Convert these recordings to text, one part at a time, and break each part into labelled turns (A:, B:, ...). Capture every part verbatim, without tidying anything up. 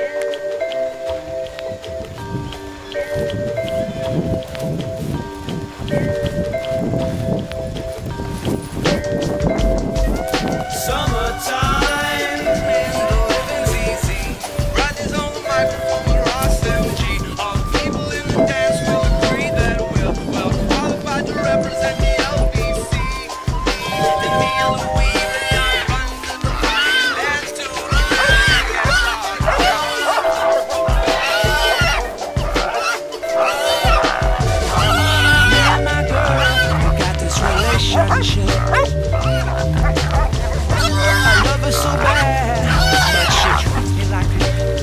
A: I love her so bad that she treats me like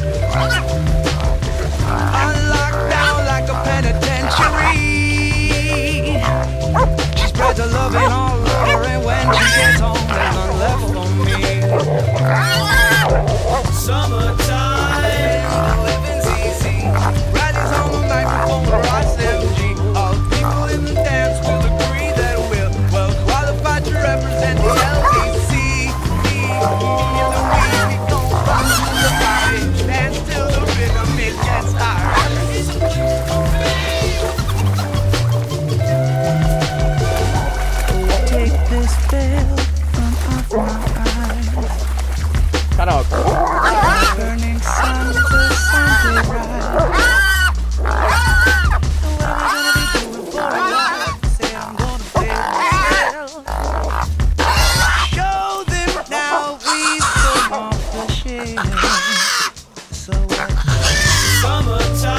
A: I'm locked down like a penitentiary. She spreads her loving all over, and when she gets home, there's none left for me. Summertime, the living's easy. Riding's on the microphone for S M G. All the people in the dance will agree that we're well qualified to represent the L B C. Me and Louise, we gon' run to the party, dance till the rhythm it gets hard. Take this veil from off my eyes.
B: Shut up.
A: Burning sun, the sun will rise. Summertime.